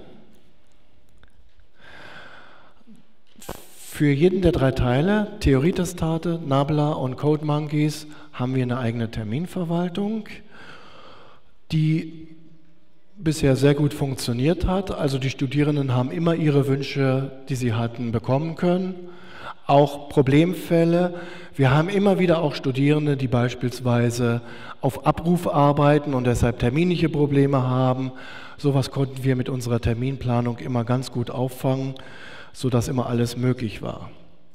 Für jeden der 3 Teile, Theorietestate, NABLA und CodeMonkeys, haben wir eine eigene Terminverwaltung, die bisher sehr gut funktioniert hat. Also die Studierenden haben immer ihre Wünsche, die sie hatten, bekommen können. Auch Problemfälle. Wir haben immer wieder auch Studierende, die beispielsweise auf Abruf arbeiten und deshalb terminliche Probleme haben. Sowas konnten wir mit unserer Terminplanung immer ganz gut auffangen, sodass immer alles möglich war.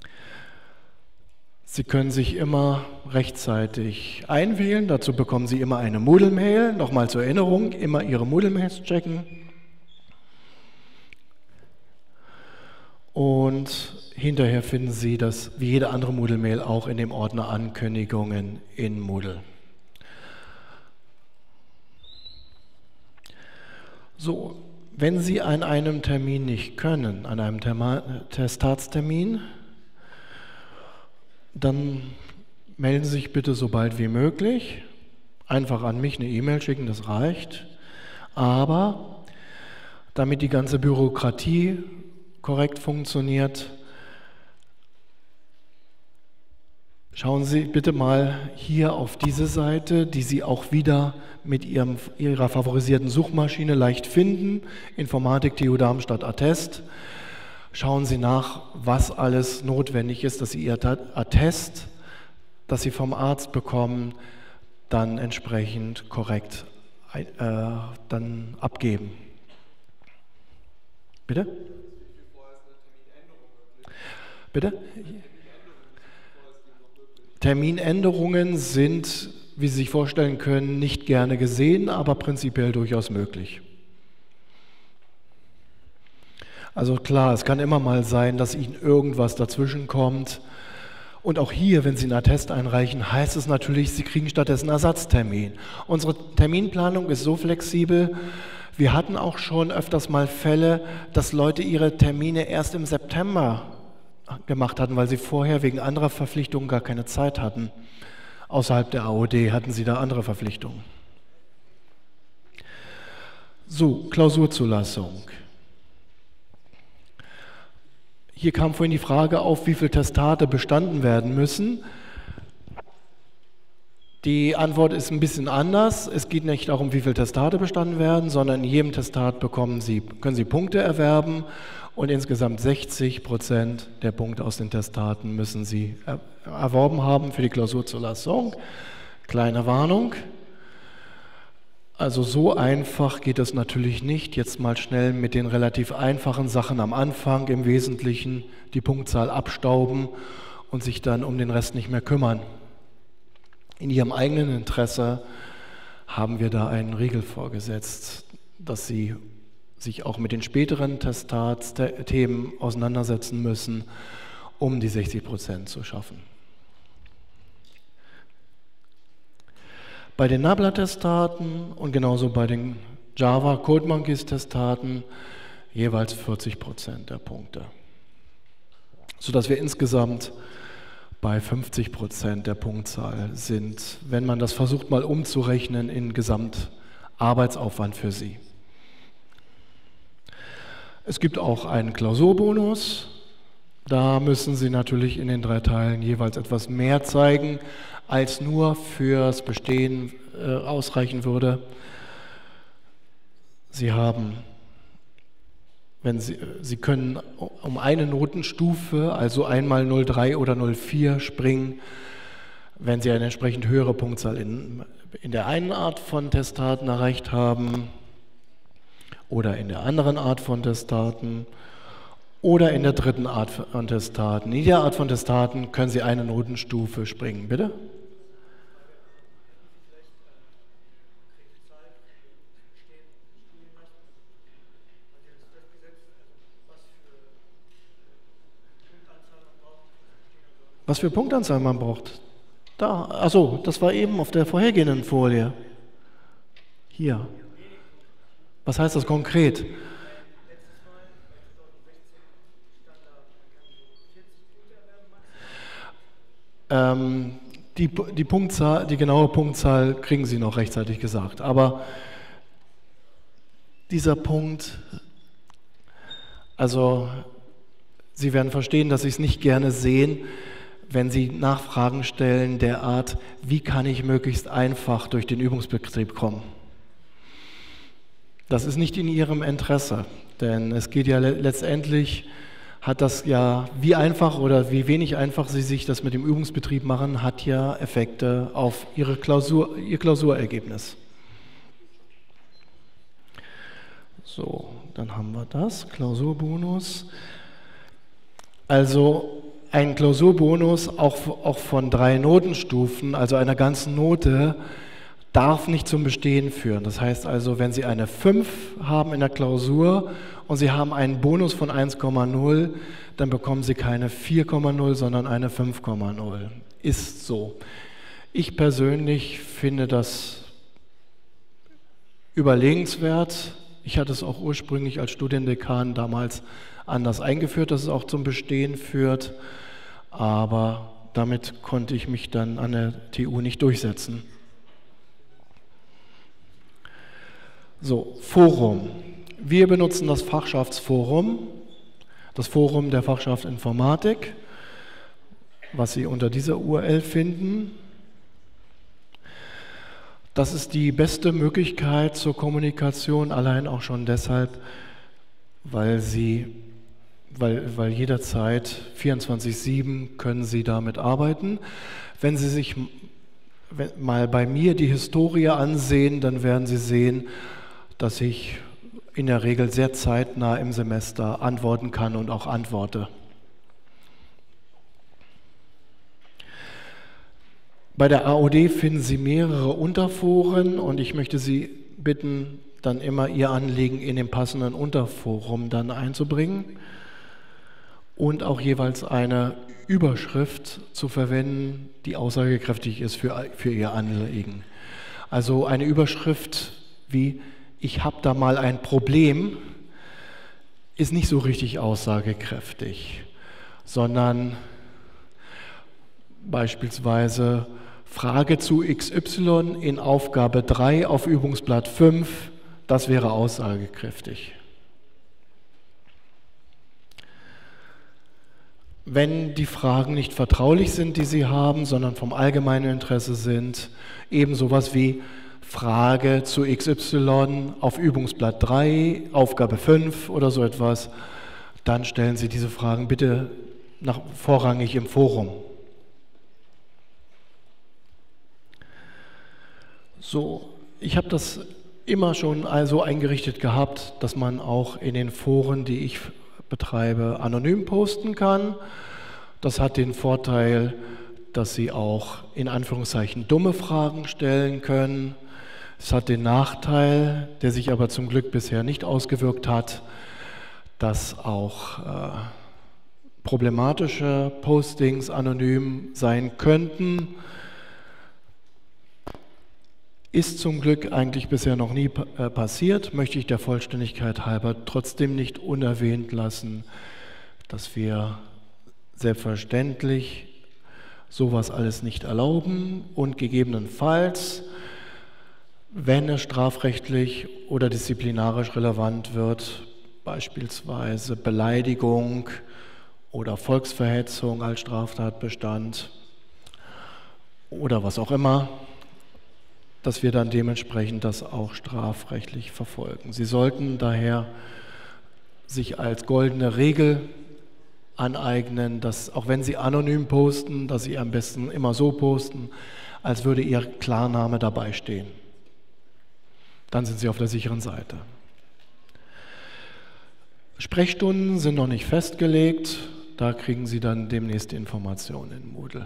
Sie können sich immer rechtzeitig einwählen, dazu bekommen Sie immer eine Moodle-Mail. Nochmal zur Erinnerung, immer Ihre Moodle-Mails checken. Und hinterher finden Sie das, wie jede andere Moodle-Mail, auch in dem Ordner Ankündigungen in Moodle. So, wenn Sie an einem Termin nicht können, an einem Testatstermin, dann melden Sie sich bitte so bald wie möglich. Einfach an mich eine E-Mail schicken, das reicht. Aber damit die ganze Bürokratie korrekt funktioniert, schauen Sie bitte mal hier auf diese Seite, die Sie auch wieder mit Ihrer favorisierten Suchmaschine leicht finden, Informatik TU Darmstadt Attest. Schauen Sie nach, was alles notwendig ist, dass Sie Ihr Attest, das Sie vom Arzt bekommen, dann entsprechend korrekt dann abgeben. Bitte? Bitte? Terminänderungen sind, wie Sie sich vorstellen können, nicht gerne gesehen, aber prinzipiell durchaus möglich. Also klar, es kann immer mal sein, dass Ihnen irgendwas dazwischen kommt. Und auch hier, wenn Sie einen Attest einreichen, heißt es natürlich, Sie kriegen stattdessen einen Ersatztermin. Unsere Terminplanung ist so flexibel. Wir hatten auch schon öfters mal Fälle, dass Leute ihre Termine erst im September gemacht hatten, weil sie vorher wegen anderer Verpflichtungen gar keine Zeit hatten. Außerhalb der AOD hatten sie da andere Verpflichtungen. So, Klausurzulassung. Hier kam vorhin die Frage auf, wie viele Testate bestanden werden müssen. Die Antwort ist ein bisschen anders. Es geht nicht darum, wie viele Testate bestanden werden, sondern in jedem Testat können Sie Punkte erwerben und insgesamt 60% der Punkte aus den Testaten müssen Sie erworben haben für die Klausurzulassung. Kleine Warnung. Also so einfach geht es natürlich nicht. Jetzt mal schnell mit den relativ einfachen Sachen am Anfang im Wesentlichen die Punktzahl abstauben und sich dann um den Rest nicht mehr kümmern. In Ihrem eigenen Interesse haben wir da einen Riegel vorgesetzt, dass Sie sich auch mit den späteren Testatsthemen auseinandersetzen müssen, um die 60% zu schaffen. Bei den Nabla-Testaten und genauso bei den Java Code Monkeys-Testaten jeweils 40% der Punkte, sodass wir insgesamt bei 50% der Punktzahl sind, wenn man das versucht mal umzurechnen in Gesamtarbeitsaufwand für Sie. Es gibt auch einen Klausurbonus. Da müssen Sie natürlich in den 3 Teilen jeweils etwas mehr zeigen, als nur fürs Bestehen ausreichen würde. Sie können um eine Notenstufe, also einmal 0,3 oder 0,4 springen, wenn Sie eine entsprechend höhere Punktzahl in der einen Art von Testaten erreicht haben oder in der anderen Art von Testaten oder in der dritten Art von Testaten. In jeder Art von Testaten können Sie eine Notenstufe springen. Bitte? Was für Punktanzahl man braucht? Da, achso, das war eben auf der vorhergehenden Folie. Hier. Was heißt das konkret? Die Punktzahl, die genaue Punktzahl kriegen Sie noch rechtzeitig gesagt. Aber dieser Punkt, also Sie werden verstehen, dass Sie es nicht gerne sehen, wenn Sie Nachfragen stellen der Art, wie kann ich möglichst einfach durch den Übungsbetrieb kommen? Das ist nicht in Ihrem Interesse, denn es geht ja letztendlich, hat das ja, wie einfach oder wie wenig einfach Sie sich das mit dem Übungsbetrieb machen, hat ja Effekte auf Ihr Klausurergebnis. So, dann haben wir das, Klausurbonus. Also ein Klausurbonus auch von 3 Notenstufen, also einer ganzen Note, darf nicht zum Bestehen führen. Das heißt also, wenn Sie eine 5 haben in der Klausur und Sie haben einen Bonus von 1,0, dann bekommen Sie keine 4,0, sondern eine 5,0. Ist so. Ich persönlich finde das überlegenswert. Ich hatte es auch ursprünglich als Studiendekan damals anders eingeführt, dass es auch zum Bestehen führt, aber damit konnte ich mich dann an der TU nicht durchsetzen. So, Forum. Wir benutzen das Fachschaftsforum, das Forum der Fachschaft Informatik, was Sie unter dieser URL finden. Das ist die beste Möglichkeit zur Kommunikation, allein auch schon deshalb, weil jederzeit 24/7 können Sie damit arbeiten. Wenn Sie sich mal bei mir die Historie ansehen, dann werden Sie sehen, dass ich in der Regel sehr zeitnah im Semester antworten kann und auch antworte. Bei der AOD finden Sie mehrere Unterforen und ich möchte Sie bitten, dann immer Ihr Anliegen in dem passenden Unterforum dann einzubringen und auch jeweils eine Überschrift zu verwenden, die aussagekräftig ist für Ihr Anliegen. Also eine Überschrift wie „Ich habe da mal ein Problem" ist nicht so richtig aussagekräftig, sondern beispielsweise Frage zu XY in Aufgabe 3 auf Übungsblatt 5, das wäre aussagekräftig. Wenn die Fragen nicht vertraulich sind, die Sie haben, sondern vom allgemeinen Interesse sind, eben sowas wie Frage zu XY auf Übungsblatt 3, Aufgabe 5 oder so etwas, dann stellen Sie diese Fragen bitte vorrangig im Forum. So, ich habe das immer schon so eingerichtet gehabt, dass man auch in den Foren, die ich betreibe, anonym posten kann. Das hat den Vorteil, dass Sie auch in Anführungszeichen dumme Fragen stellen können. Es hat den Nachteil, der sich aber zum Glück bisher nicht ausgewirkt hat, dass auch problematische Postings anonym sein könnten. Ist zum Glück eigentlich bisher noch nie passiert, möchte ich der Vollständigkeit halber trotzdem nicht unerwähnt lassen, dass wir selbstverständlich sowas alles nicht erlauben und gegebenenfalls, wenn es strafrechtlich oder disziplinarisch relevant wird, beispielsweise Beleidigung oder Volksverhetzung als Straftatbestand oder was auch immer, dass wir dann dementsprechend das auch strafrechtlich verfolgen. Sie sollten daher sich als goldene Regel aneignen, dass auch wenn Sie anonym posten, dass Sie am besten immer so posten, als würde Ihr Klarname dabei stehen. Dann sind Sie auf der sicheren Seite. Sprechstunden sind noch nicht festgelegt, da kriegen Sie dann demnächst die Informationen in Moodle.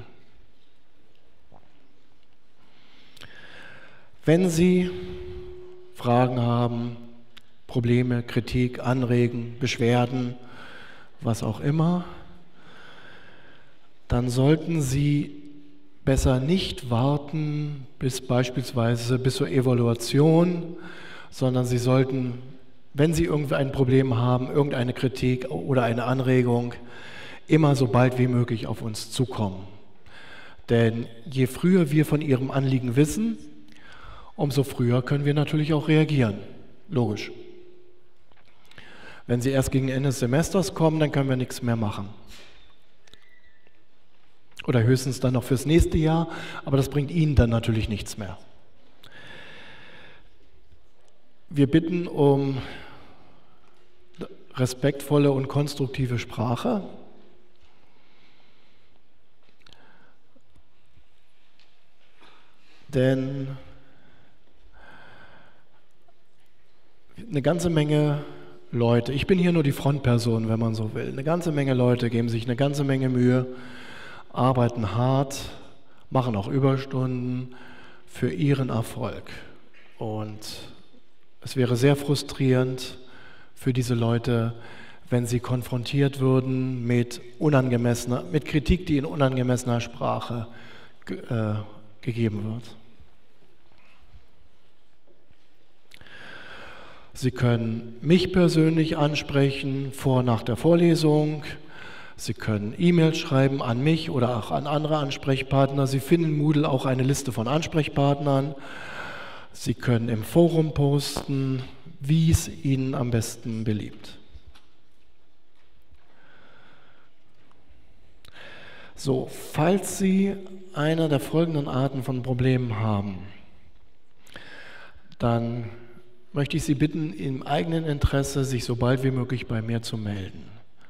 Wenn Sie Fragen haben, Probleme, Kritik, Anregen, Beschwerden, was auch immer, dann sollten Sie besser nicht warten bis beispielsweise bis zur Evaluation, sondern Sie sollten, wenn Sie irgendein Problem haben, irgendeine Kritik oder eine Anregung, immer so bald wie möglich auf uns zukommen. Denn je früher wir von Ihrem Anliegen wissen, umso früher können wir natürlich auch reagieren. Logisch. Wenn Sie erst gegen Ende des Semesters kommen, dann können wir nichts mehr machen. Oder höchstens dann noch fürs nächste Jahr, aber das bringt Ihnen dann natürlich nichts mehr. Wir bitten um respektvolle und konstruktive Sprache. Denn eine ganze Menge Leute, ich bin hier nur die Frontperson, wenn man so will, eine ganze Menge Leute geben sich eine ganze Menge Mühe, arbeiten hart, machen auch Überstunden für ihren Erfolg. Und es wäre sehr frustrierend für diese Leute, wenn sie konfrontiert würden mit Kritik, die in unangemessener Sprache gegeben wird. Sie können mich persönlich ansprechen vor und nach der Vorlesung. Sie können E-Mails schreiben an mich oder auch an andere Ansprechpartner. Sie finden in Moodle auch eine Liste von Ansprechpartnern. Sie können im Forum posten, wie es Ihnen am besten beliebt. So, falls Sie eine der folgenden Arten von Problemen haben, dann möchte ich Sie bitten, im eigenen Interesse sich so bald wie möglich bei mir zu melden.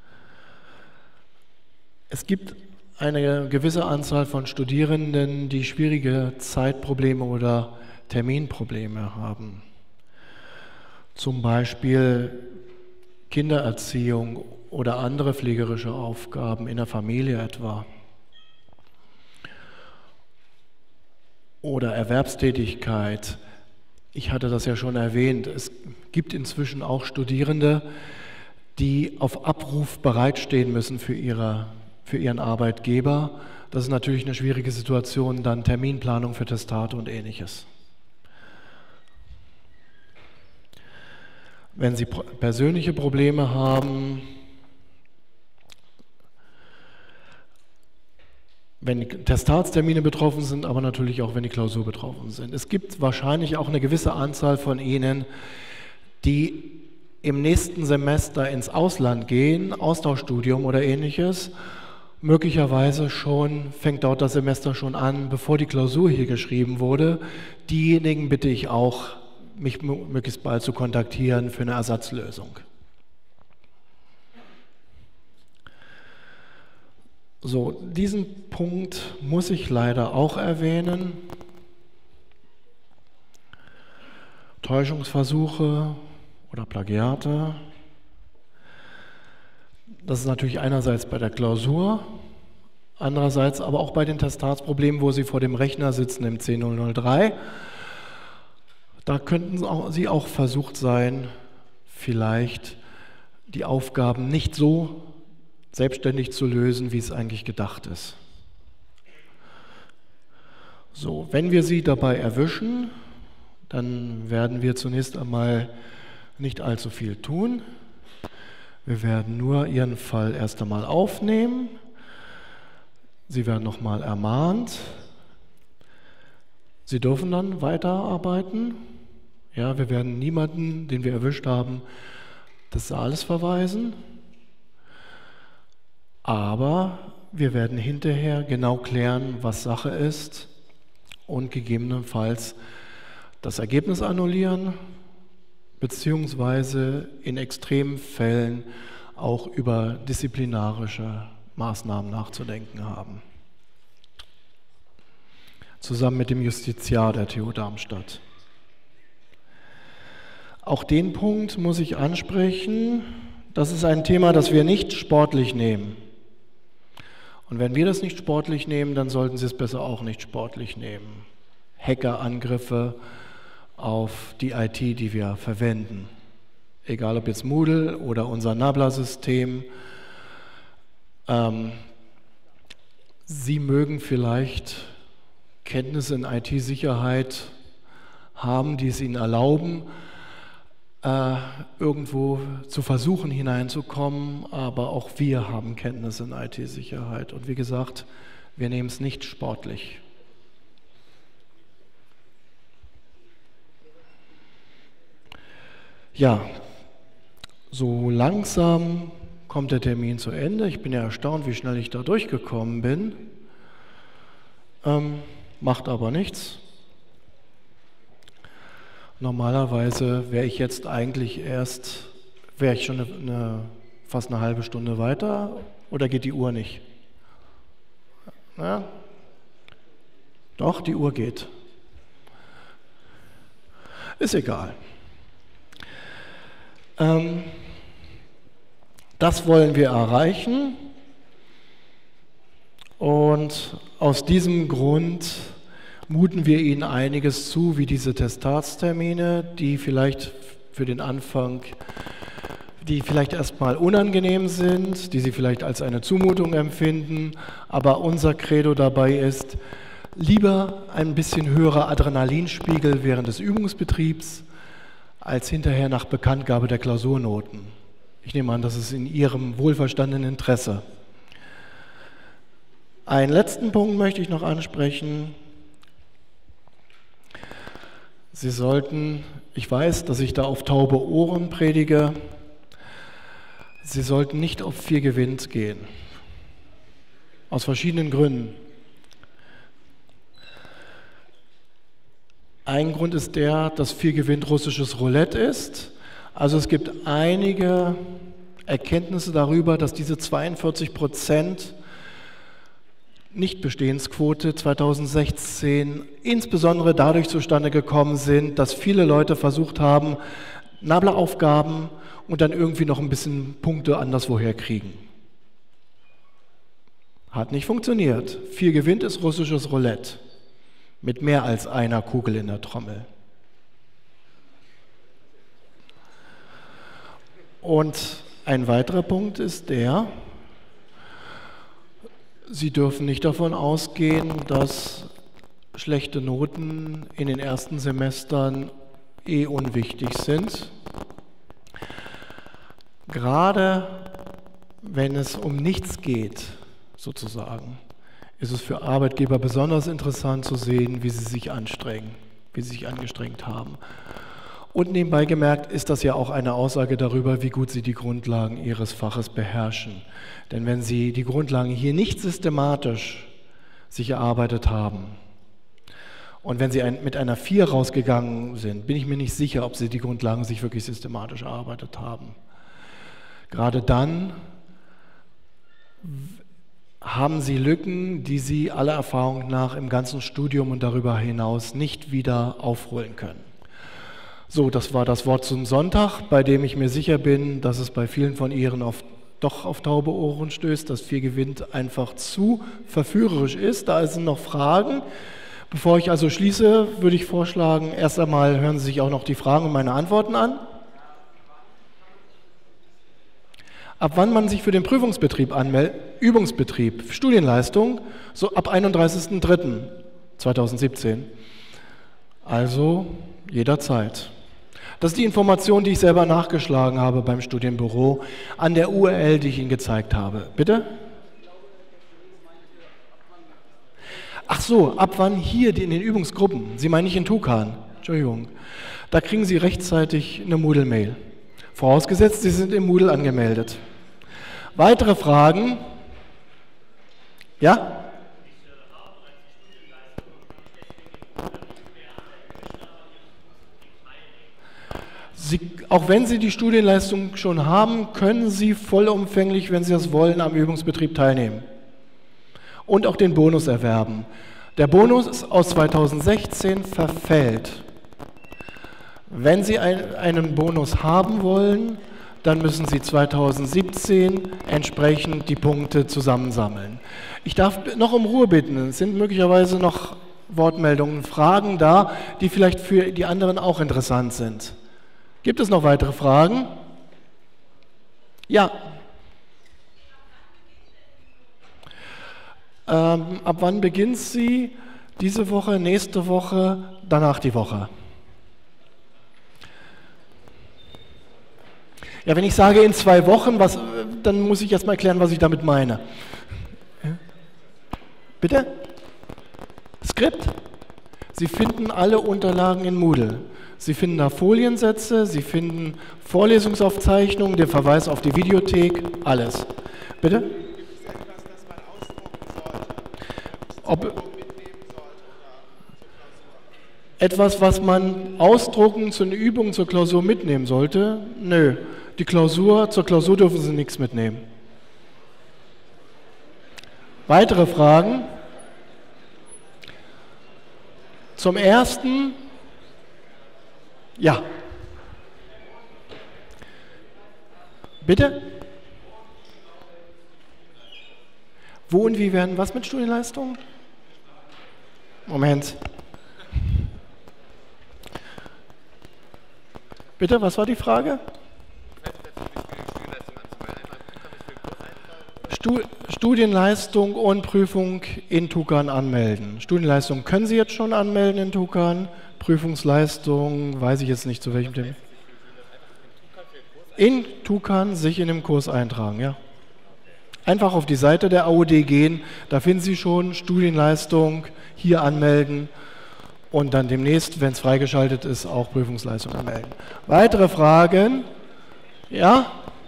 Es gibt eine gewisse Anzahl von Studierenden, die schwierige Zeitprobleme oder Terminprobleme haben. Zum Beispiel Kindererziehung oder andere pflegerische Aufgaben in der Familie etwa. Oder Erwerbstätigkeit. Ich hatte das ja schon erwähnt, es gibt inzwischen auch Studierende, die auf Abruf bereitstehen müssen für ihren Arbeitgeber. Das ist natürlich eine schwierige Situation, dann Terminplanung für Testate und Ähnliches. Wenn Sie persönliche Probleme haben, wenn Testatstermine betroffen sind, aber natürlich auch, wenn die Klausur betroffen sind. Es gibt wahrscheinlich auch eine gewisse Anzahl von Ihnen, die im nächsten Semester ins Ausland gehen, Austauschstudium oder Ähnliches. Möglicherweise fängt dort das Semester schon an, bevor die Klausur hier geschrieben wurde. Diejenigen bitte ich auch, mich möglichst bald zu kontaktieren für eine Ersatzlösung. So, diesen Punkt muss ich leider auch erwähnen. Täuschungsversuche oder Plagiate. Das ist natürlich einerseits bei der Klausur, andererseits aber auch bei den Testatsproblemen, wo Sie vor dem Rechner sitzen im C003. Da könnten Sie auch versucht sein, vielleicht die Aufgaben nicht so selbstständig zu lösen, wie es eigentlich gedacht ist. So, wenn wir Sie dabei erwischen, dann werden wir zunächst einmal nicht allzu viel tun. Wir werden nur Ihren Fall erst einmal aufnehmen. Sie werden nochmal ermahnt. Sie dürfen dann weiterarbeiten. Ja, wir werden niemanden, den wir erwischt haben, des Saales verweisen. Aber wir werden hinterher genau klären, was Sache ist und gegebenenfalls das Ergebnis annullieren, beziehungsweise in extremen Fällen auch über disziplinarische Maßnahmen nachzudenken haben. Zusammen mit dem Justiziar der TU Darmstadt. Auch den Punkt muss ich ansprechen. Das ist ein Thema, das wir nicht sportlich nehmen. Und wenn wir das nicht sportlich nehmen, dann sollten Sie es besser auch nicht sportlich nehmen. Hackerangriffe auf die IT, die wir verwenden. Egal ob jetzt Moodle oder unser Nabla-System. Sie mögen vielleicht Kenntnisse in IT-Sicherheit haben, die es Ihnen erlauben, irgendwo zu versuchen hineinzukommen, aber auch wir haben Kenntnisse in IT-Sicherheit. Und wie gesagt, wir nehmen es nicht sportlich. Ja, so langsam kommt der Termin zu Ende. Ich bin ja erstaunt, wie schnell ich da durchgekommen bin. Macht aber nichts. Normalerweise wäre ich jetzt eigentlich wäre ich schon fast eine halbe Stunde weiter, oder geht die Uhr nicht? Ja? Doch, die Uhr geht. Ist egal. Das wollen wir erreichen und aus diesem Grund muten wir Ihnen einiges zu, wie diese Testatstermine, die vielleicht für den Anfang, die vielleicht erstmal unangenehm sind, die Sie vielleicht als eine Zumutung empfinden, aber unser Credo dabei ist, lieber ein bisschen höherer Adrenalinspiegel während des Übungsbetriebs, als hinterher nach Bekanntgabe der Klausurnoten. Ich nehme an, das ist in Ihrem wohlverstandenen Interesse. Einen letzten Punkt möchte ich noch ansprechen. Sie sollten, ich weiß, dass ich da auf taube Ohren predige, Sie sollten nicht auf 4 gewinnt gehen. Aus verschiedenen Gründen. Ein Grund ist der, dass 4 gewinnt russisches Roulette ist. Also es gibt einige Erkenntnisse darüber, dass diese 42% Nichtbestehensquote 2016 insbesondere dadurch zustande gekommen sind, dass viele Leute versucht haben, Nabla-Aufgaben und dann irgendwie noch ein bisschen Punkte anderswoher kriegen. Hat nicht funktioniert. 4 gewinnt ist russisches Roulette. Mit mehr als einer Kugel in der Trommel. Und ein weiterer Punkt ist der, Sie dürfen nicht davon ausgehen, dass schlechte Noten in den ersten Semestern unwichtig sind. Gerade wenn es um nichts geht, sozusagen, ist es für Arbeitgeber besonders interessant zu sehen, wie sie sich anstrengen, wie sie sich angestrengt haben. Und nebenbei gemerkt ist das ja auch eine Aussage darüber, wie gut sie die Grundlagen ihres Faches beherrschen. Denn wenn sie die Grundlagen hier nicht systematisch sich erarbeitet haben und wenn sie mit einer 4 rausgegangen sind, bin ich mir nicht sicher, ob sie die Grundlagen sich wirklich systematisch erarbeitet haben. Gerade dann haben Sie Lücken, die Sie aller Erfahrung nach im ganzen Studium und darüber hinaus nicht wieder aufholen können. So, das war das Wort zum Sonntag, bei dem ich mir sicher bin, dass es bei vielen von Ihnen doch auf taube Ohren stößt, dass 4 gewinnt einfach zu verführerisch ist. Da sind noch Fragen. Bevor ich also schließe, würde ich vorschlagen, erst einmal hören Sie sich auch noch die Fragen und meine Antworten an. Ab wann man sich für den Prüfungsbetrieb anmeldet, Übungsbetrieb, Studienleistung, so ab 31.03.2017. Also jederzeit. Das ist die Information, die ich selber nachgeschlagen habe beim Studienbüro an der URL, die ich Ihnen gezeigt habe. Bitte? Ach so, ab wann hier in den Übungsgruppen? Sie meinen nicht in Tukan? Entschuldigung. Da kriegen Sie rechtzeitig eine Moodle-Mail. Vorausgesetzt, Sie sind im Moodle angemeldet. Weitere Fragen? Ja? Auch wenn Sie die Studienleistung schon haben, können Sie vollumfänglich, wenn Sie das wollen, am Übungsbetrieb teilnehmen und auch den Bonus erwerben. Der Bonus aus 2016 verfällt. Wenn Sie einen Bonus haben wollen, dann müssen Sie 2017 entsprechend die Punkte zusammensammeln. Ich darf noch um Ruhe bitten. Es sind möglicherweise noch Wortmeldungen, Fragen da, die vielleicht für die anderen auch interessant sind. Gibt es noch weitere Fragen? Ja. Ab wann beginnt sie? Diese Woche, nächste Woche, danach die Woche? Ja, wenn ich sage in 2 Wochen, dann muss ich erst mal erklären, was ich damit meine. Bitte? Skript? Sie finden alle Unterlagen in Moodle. Sie finden da Foliensätze, Sie finden Vorlesungsaufzeichnungen, den Verweis auf die Videothek, alles. Bitte? Etwas, was man ausdrucken zu einer Übung, zur Klausur mitnehmen sollte? Nö. Zur Klausur dürfen Sie nichts mitnehmen. Weitere Fragen? Zum ersten? Ja. Bitte? Wo und wie werden was mit Studienleistung? Moment. Bitte, was war die Frage? Studienleistung und Prüfung in Tukan anmelden. Studienleistung können Sie jetzt schon anmelden in Tukan. Prüfungsleistung, weiß ich jetzt nicht zu welchem Thema. In Tukan sich in den Kurs eintragen, ja. Einfach auf die Seite der AOD gehen, da finden Sie schon Studienleistung, hier anmelden und dann demnächst, wenn es freigeschaltet ist, auch Prüfungsleistung anmelden. Weitere Fragen? Ja?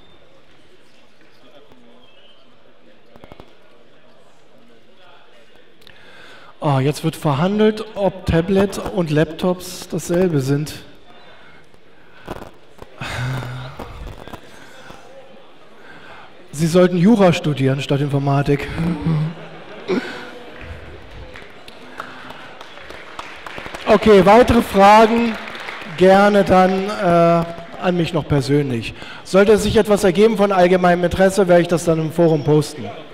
Oh, jetzt wird verhandelt, ob Tablet und Laptops dasselbe sind. Sie sollten Jura studieren statt Informatik. Okay, weitere Fragen gerne dann an mich noch persönlich. Sollte sich etwas ergeben von allgemeinem Interesse, werde ich das dann im Forum posten.